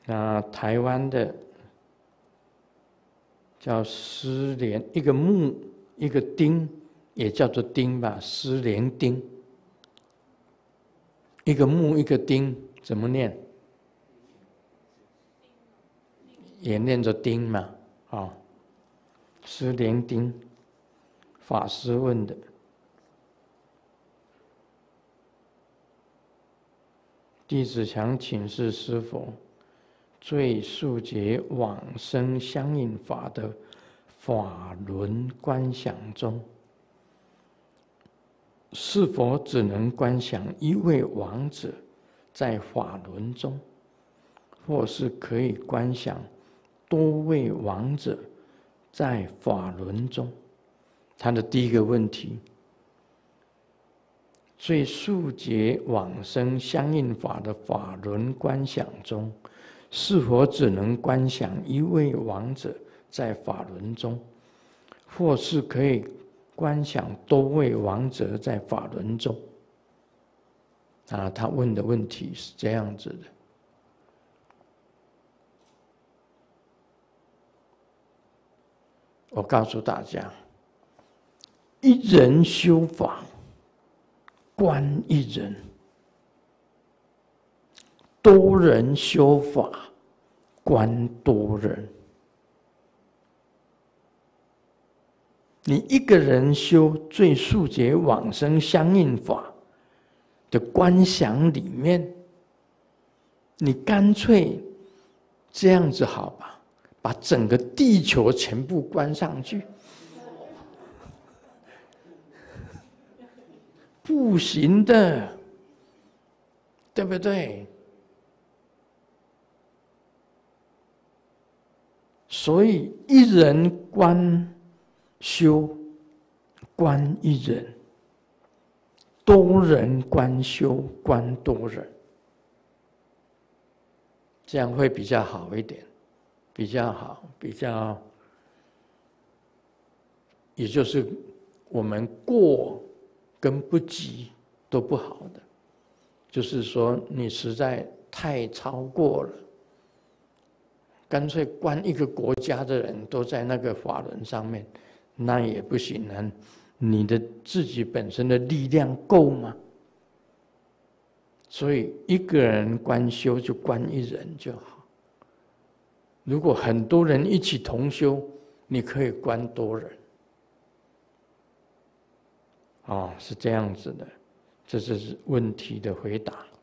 那台湾的叫施连，一个木一个丁，也叫做丁吧，施连丁。一个木一个丁，怎么念？也念作丁嘛，施连丁法师问的。弟子想请示师父，最速结往生相应法的法轮观想中，是否只能观想一位亡者在法轮中，或是可以观想多位亡者在法轮中？他的第一个问题，最速结往生相应法的法轮观想中，是否只能观想一位亡者在法轮中，或是可以观想多位亡者在法轮中？他问的问题是这样子的。我告诉大家，一人修法，观一人；多人修法，观多人。你一个人修最速结往生相应法的观想里面，你干脆这样子好吧，把整个地球全部观上去。不行的，对不对？所以一人观修，观一人；多人观修，观多人。这样会比较好一点，比较好，比较，也就是我们过跟不及都不好的，就是说你实在太超过了，干脆观一个国家的人都在那个法轮上面，那也不行啊！你的自己本身的力量够吗？所以一个人观修就观一人就好。如果很多人一起同修，你可以观多人。是这样子的，这是问题的回答。